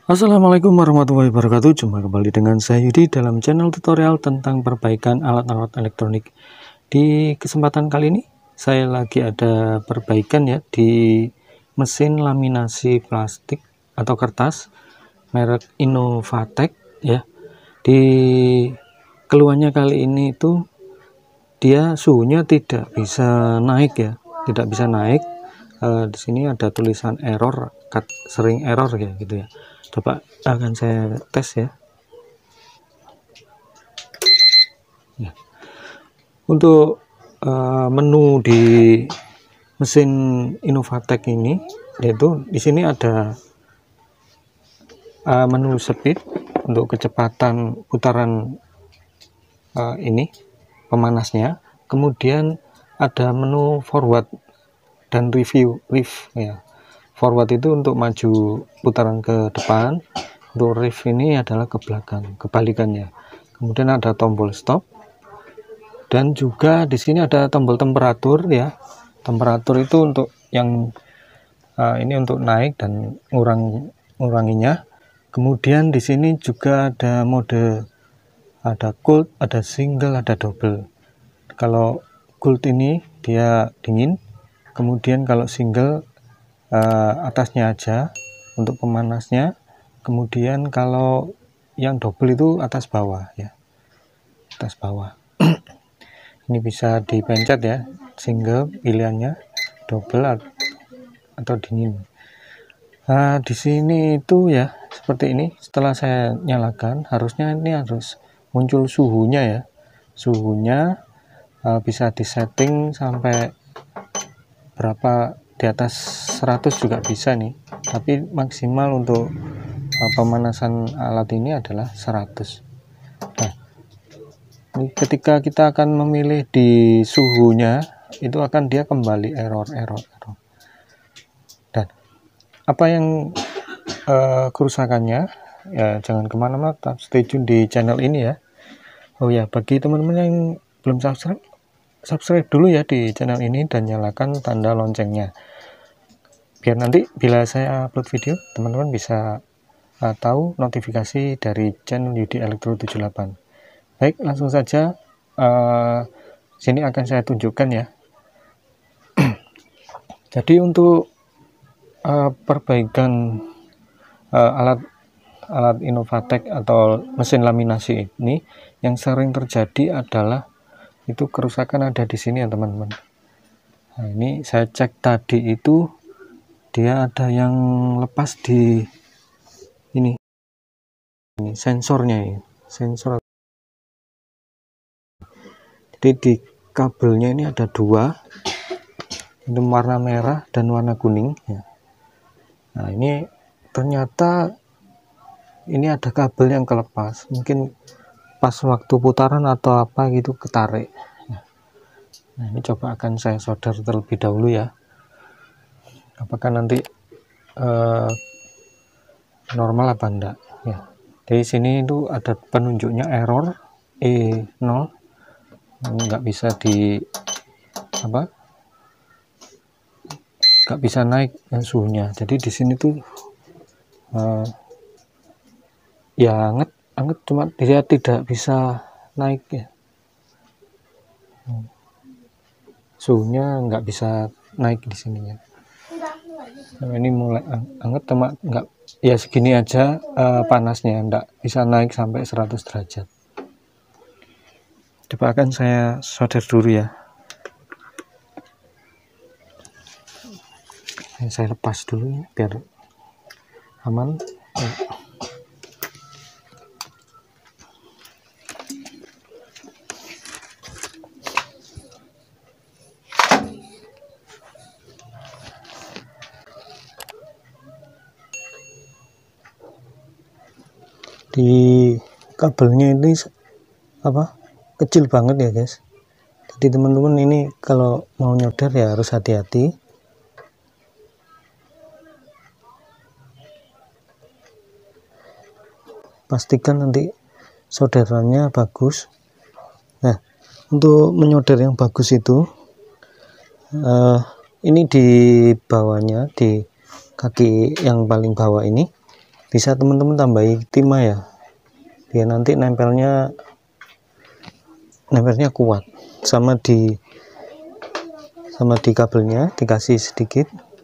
Assalamualaikum warahmatullahi wabarakatuh. Jumpa kembali dengan saya Yudi dalam channel tutorial tentang perbaikan alat-alat elektronik. Di kesempatan kali ini saya lagi ada perbaikan ya di mesin laminasi plastik atau kertas merek Innovatec ya. Di keluhannya kali ini itu dia suhunya tidak bisa naik ya, tidak bisa naik. Di sini ada tulisan error, sering error ya gitu ya. Coba akan saya tes ya. Untuk menu di mesin Innovatec ini, yaitu di sini ada menu speed untuk kecepatan putaran ini pemanasnya. Kemudian ada menu forward dan review ya. Forward itu untuk maju putaran ke depan, untuk rev ini adalah ke belakang, kebalikannya. Kemudian ada tombol stop, dan juga di sini ada tombol temperatur ya. Temperatur itu untuk yang ini untuk naik dan nguranginya. Kemudian di sini juga ada mode, ada cold, ada single, ada double. Kalau cold ini dia dingin, kemudian kalau single atasnya aja untuk pemanasnya, kemudian kalau yang double itu atas bawah ya, atas bawah. Ini bisa dipencet ya, single pilihannya, double atau dingin. Di sini itu ya seperti ini. Setelah saya nyalakan, harusnya ini harus muncul suhunya ya, suhunya bisa disetting sampai berapa, di atas 100 juga bisa nih, tapi maksimal untuk pemanasan alat ini adalah 100. Nah, ini ketika kita akan memilih di suhunya, itu akan dia kembali error. Dan apa yang kerusakannya ya, jangan kemana-mana, tetap stay tune di channel ini ya. Oh ya, bagi teman-teman yang belum subscribe dulu ya di channel ini dan nyalakan tanda loncengnya, biar nanti bila saya upload video teman-teman bisa tahu notifikasi dari channel Yudi Elektro 78. Baik, langsung saja sini akan saya tunjukkan ya. Jadi untuk perbaikan alat Innovatec atau mesin laminasi ini, yang sering terjadi adalah itu kerusakan ada di sini ya teman-teman. Nah, ini saya cek tadi itu dia ada yang lepas di ini sensornya ya, sensor. Jadi di kabelnya ini ada dua, itu warna merah dan warna kuning ya. Nah, ini ternyata ini ada kabel yang kelepas, mungkin pas waktu putaran atau apa gitu ketarik. Nah, ini coba akan saya solder terlebih dahulu ya, apakah nanti normal apa enggak ya. Di sini itu ada penunjuknya error E0, nggak bisa nggak bisa naik suhunya. Jadi di sini tuh ya anget, cuma dia tidak bisa naik ya, suhunya nggak bisa naik di sininya. Nah, ini mulai anget, cuma nggak ya, segini aja panasnya, nggak bisa naik sampai 100 derajat. Coba akan saya solder dulu ya. Saya lepas dulu biar aman. Di kabelnya ini kecil banget ya guys. Jadi teman-teman ini kalau mau nyolder ya harus hati-hati. Pastikan nanti solderannya bagus. Nah, untuk menyolder yang bagus itu ini di bawahnya, di kaki yang paling bawah ini Bisa teman-teman tambahi timah ya, biar nanti nempelnya kuat. Sama di kabelnya dikasih sedikit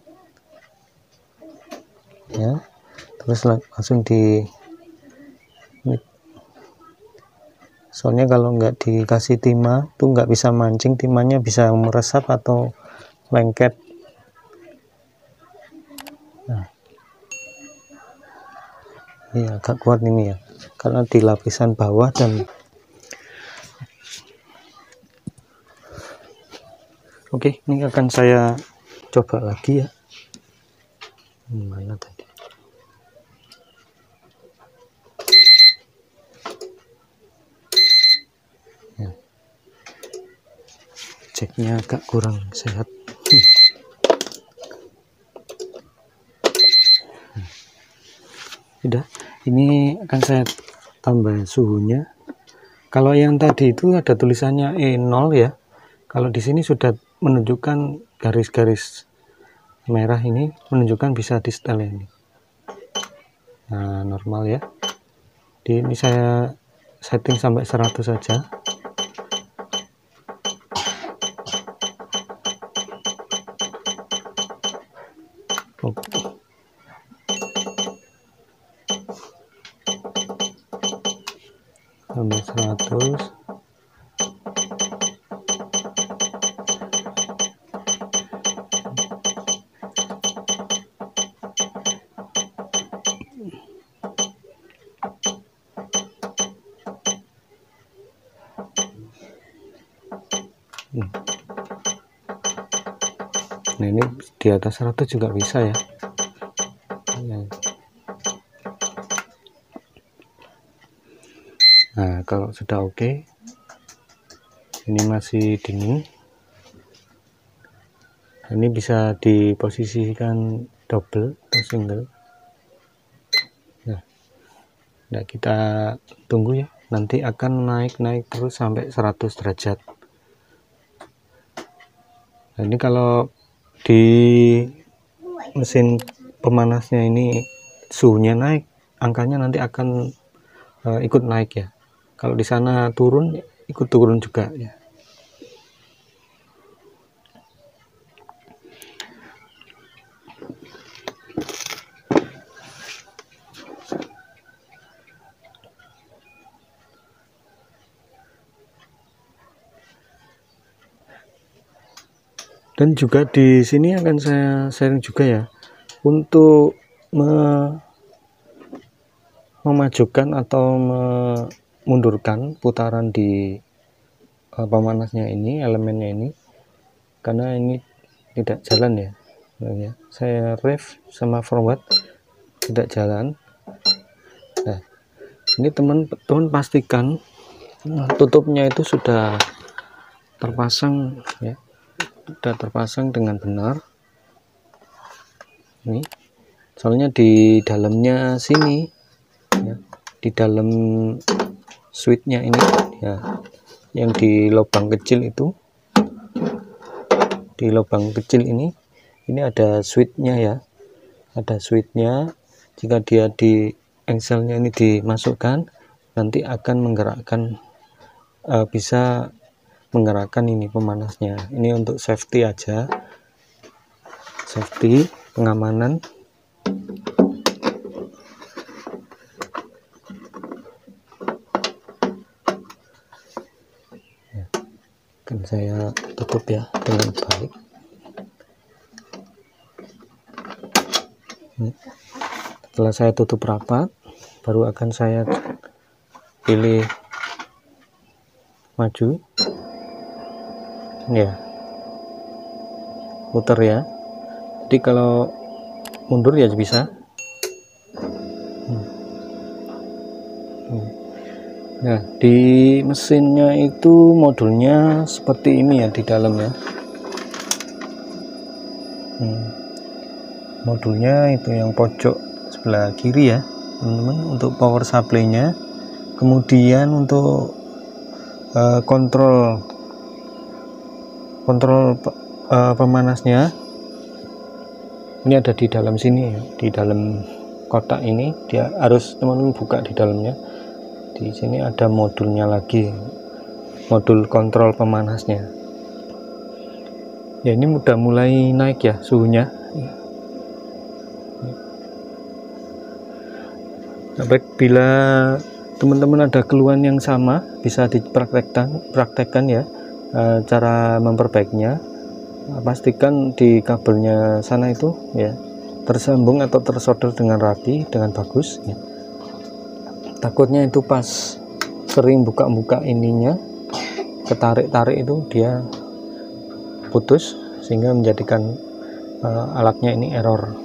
ya, terus langsung di, soalnya kalau nggak dikasih timah tuh nggak bisa mancing, timahnya bisa meresap atau lengket. Nah, ini agak kuat ini ya, karena di lapisan bawah. Dan oke, ini akan saya coba lagi ya. Mana tadi? Ya. Ceknya agak kurang sehat. Udah, ini akan saya tambah suhunya. Kalau yang tadi itu ada tulisannya E0 ya. Kalau di sini sudah menunjukkan garis-garis merah, ini menunjukkan bisa di setel ini. Nah, normal ya. Ini saya setting sampai 100 saja. Oke. Sampai 100. Nah, ini di atas 100 juga bisa ya. Nah, kalau sudah oke, ini masih dingin. Ini bisa diposisikan double atau single. Nah, kita tunggu ya, nanti akan naik terus sampai 100 derajat. Nah, ini kalau di mesin pemanasnya ini suhunya naik, angkanya nanti akan ikut naik ya. Kalau di sana turun, ikut turun juga ya. Dan juga di sini akan saya sharing juga ya, untuk memajukan atau memundurkan putaran di pemanasnya ini, elemennya ini, karena ini tidak jalan ya. Saya ref sama forward tidak jalan. Nah, ini teman-teman pastikan tutupnya itu sudah terpasang ya, sudah terpasang dengan benar. Ini soalnya di dalamnya sini ya, di dalam switchnya ini ya, yang di lubang kecil itu, di lubang kecil ini ada switchnya ya, ada switchnya. Jika dia di engselnya ini dimasukkan, nanti akan menggerakkan, bisa menggerakkan ini pemanasnya. Ini untuk safety aja, safety, pengamanan. Akan saya tutup ya dengan baik. Setelah saya tutup rapat, baru akan saya pilih maju ya, putar ya. Jadi kalau mundur ya bisa. Nah, di mesinnya itu modulnya seperti ini ya di dalam ya. Modulnya itu yang pojok sebelah kiri ya teman-teman, untuk power supply-nya. Kemudian untuk kontrol pemanasnya ini ada di dalam sini ya, di dalam kotak ini, dia harus teman-teman buka di dalamnya. Di sini ada modulnya lagi, modul kontrol pemanasnya. Ya, ini udah mulai naik ya suhunya. Apabila teman-teman ada keluhan yang sama, bisa dipraktekkan ya cara memperbaikinya. Pastikan di kabelnya sana itu ya tersambung atau tersolder dengan rapi, dengan bagus ya. Takutnya itu pas sering buka-buka ininya, ketarik-tarik itu dia putus, sehingga menjadikan alatnya ini error.